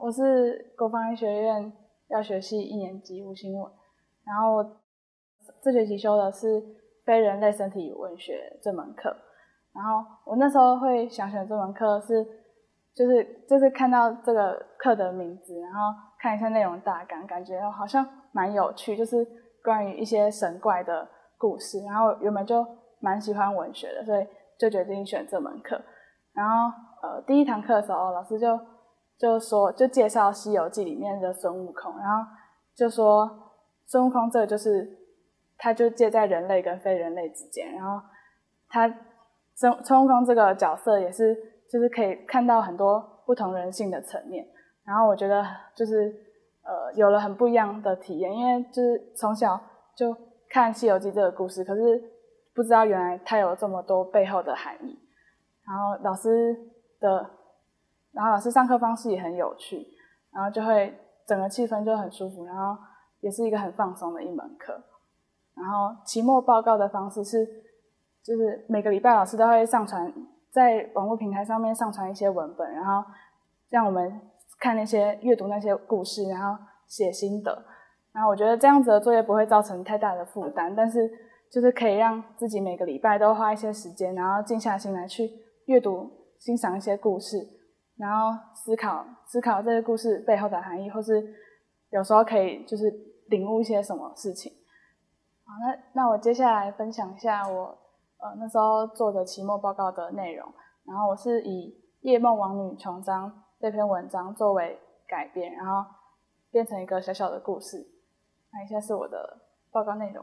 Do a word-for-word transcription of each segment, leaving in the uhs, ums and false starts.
我是国防医学院药学系一年级吴新文，然后我这学期修的是非人类身体文学这门课。然后我那时候会想选这门课是，就是就是看到这个课的名字，然后看一下内容大纲，感觉好像蛮有趣，就是关于一些神怪的故事。然后原本就蛮喜欢文学的，所以就决定选这门课。然后呃，第一堂课的时候，老师就就说就介绍《西游记》里面的孙悟空，然后就说孙悟空这个就是他就介在人类跟非人类之间，然后他孙孙悟空这个角色也是就是可以看到很多不同人性的层面。然后我觉得就是呃有了很不一样的体验，因为就是从小就看《西游记》这个故事，可是不知道原来它有这么多背后的含义。然后老师的，然后老师上课方式也很有趣，然后就会整个气氛就很舒服，然后也是一个很放松的一门课。然后期末报告的方式是，就是每个礼拜老师都会上传在网络平台上面上传一些文本，然后让我们看那些阅读那些故事，然后写心得。然后我觉得这样子的作业不会造成太大的负担，但是就是可以让自己每个礼拜都花一些时间，然后静下心来去阅读、欣赏一些故事，然后思考思考这些故事背后的含义，或是有时候可以就是领悟一些什么事情。好，那那我接下来分享一下我呃那时候做的期末报告的内容。然后我是以《夜梦王女琼章》这篇文章作为改编，然后变成一个小小的故事。那以下是我的报告内容。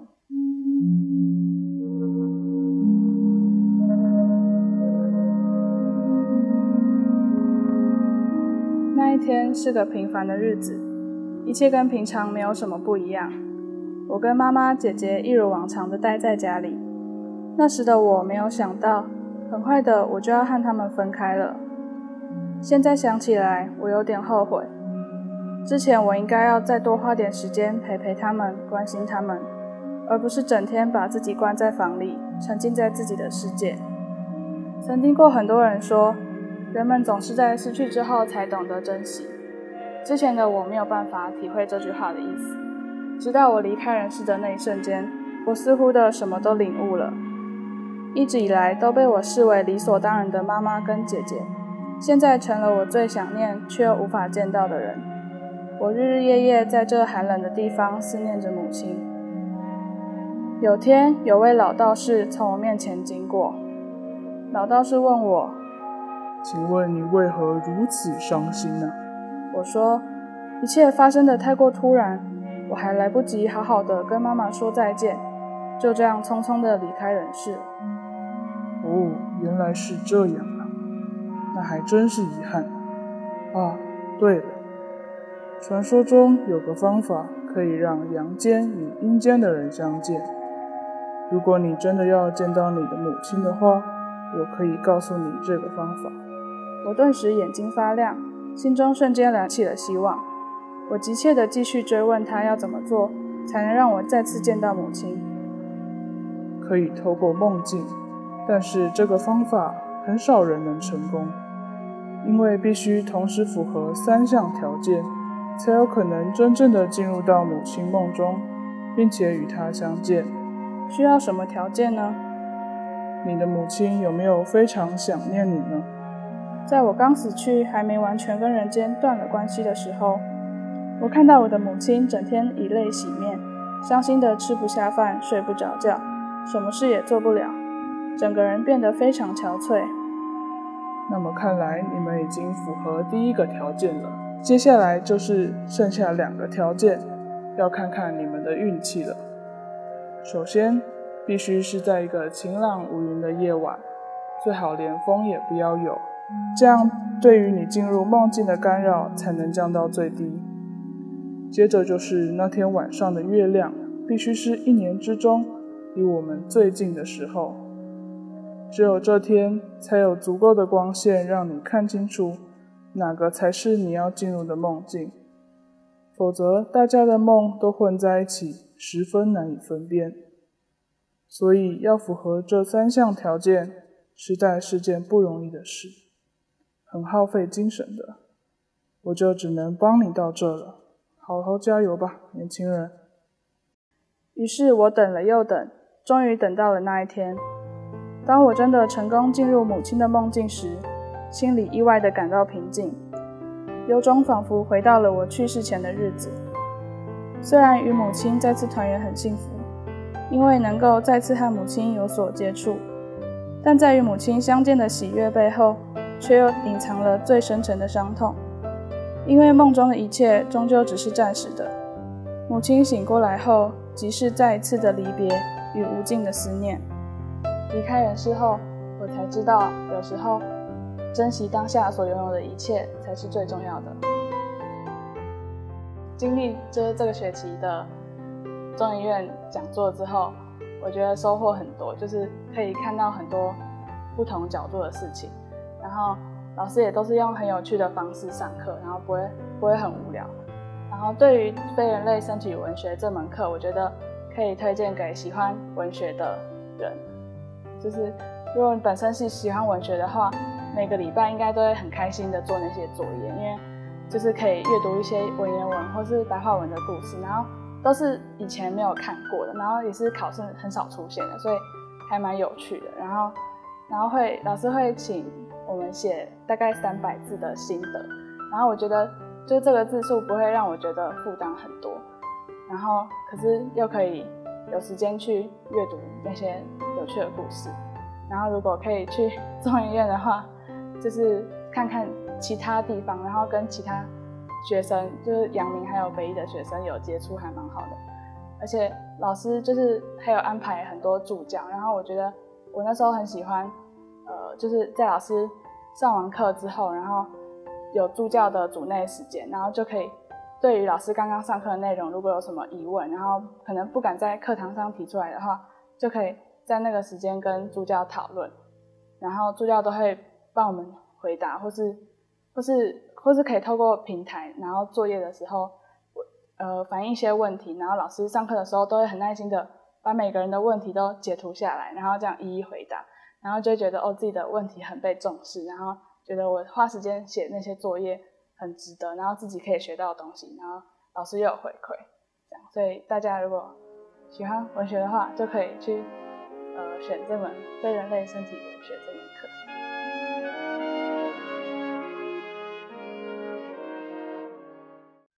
那一天是个平凡的日子，一切跟平常没有什么不一样。我跟妈妈、姐姐一如往常的待在家里。那时的我没有想到，很快的我就要和他们分开了。现在想起来，我有点后悔。之前我应该要再多花点时间陪陪他们，关心他们，而不是整天把自己关在房里，沉浸在自己的世界。曾听过很多人说，人们总是在失去之后才懂得珍惜。之前的我没有办法体会这句话的意思，直到我离开人世的那一瞬间，我似乎的什么都领悟了。一直以来都被我视为理所当然的妈妈跟姐姐，现在成了我最想念却又无法见到的人。我日日夜夜在这寒冷的地方思念着母亲。有天，有位老道士从我面前经过。老道士问我：“ 请问你为何如此伤心呢？” 我说：“一切发生得太过突然，我还来不及好好的跟妈妈说再见，就这样匆匆的离开人世。” 哦，原来是这样啊，那还真是遗憾啊。对了，传说中有个方法可以让阳间与阴间的人相见。如果你真的要见到你的母亲的话，我可以告诉你这个方法。 我顿时眼睛发亮，心中瞬间燃起了希望。我急切地继续追问他要怎么做，才能让我再次见到母亲。 可以透过梦境，但是这个方法很少人能成功，因为必须同时符合三项条件，才有可能真正的进入到母亲梦中，并且与她相见。 需要什么条件呢？ 你的母亲有没有非常想念你呢？ 在我刚死去还没完全跟人间断了关系的时候，我看到我的母亲整天以泪洗面，伤心的吃不下饭，睡不着觉，什么事也做不了，整个人变得非常憔悴。 那么看来你们已经符合第一个条件了，接下来就是剩下两个条件，要看看你们的运气了。首先，必须是在一个晴朗无云的夜晚，最好连风也不要有，这样对于你进入梦境的干扰才能降到最低。接着就是那天晚上的月亮必须是一年之中离我们最近的时候，只有这天才有足够的光线让你看清楚哪个才是你要进入的梦境，否则大家的梦都混在一起，十分难以分辨。所以要符合这三项条件，实在是件不容易的事，很耗费精神的。 我就只能帮你到这了，好好加油吧，年轻人。 于是我等了又等，终于等到了那一天。当我真的成功进入母亲的梦境时，心里意外地感到平静，有种仿佛回到了我去世前的日子。虽然与母亲再次团圆很幸福，因为能够再次和母亲有所接触，但在与母亲相见的喜悦背后，却又隐藏了最深沉的伤痛。因为梦中的一切终究只是暂时的，母亲醒过来后，即是再一次的离别与无尽的思念。离开人世后，我才知道，有时候珍惜当下所拥有的一切才是最重要的。经历就是这个学期的中医院讲座之后，我觉得收获很多，就是可以看到很多不同角度的事情，然后老师也都是用很有趣的方式上课，然后不会不会很无聊。然后对于非人类身体语文学这门课，我觉得可以推荐给喜欢文学的人，就是如果你本身是喜欢文学的话，每个礼拜应该都会很开心的做那些作业，因为就是可以阅读一些文言文或是白话文的故事，然后都是以前没有看过的，然后也是考试很少出现的，所以还蛮有趣的。然后，然后会老师会请我们写大概三百字的心得，然后我觉得就这个字数不会让我觉得负担很多，然后可是又可以有时间去阅读那些有趣的故事。然后如果可以去中医院的话，就是看看其他地方，然后跟其他学生，就是阳明还有北医的学生有接触，还蛮好的。而且老师就是还有安排很多助教，然后我觉得我那时候很喜欢，呃，就是在老师上完课之后，然后有助教的组内时间，然后就可以对于老师刚刚上课的内容，如果有什么疑问，然后可能不敢在课堂上提出来的话，就可以在那个时间跟助教讨论，然后助教都会帮我们回答，或是或是或是可以透过平台，然后作业的时候，呃，反映一些问题，然后老师上课的时候都会很耐心的把每个人的问题都截图下来，然后这样一一回答，然后就会觉得哦自己的问题很被重视，然后觉得我花时间写那些作业很值得，然后自己可以学到的东西，然后老师又有回馈，这样，所以大家如果喜欢文学的话，就可以去呃选这门非人类身体文学这门课。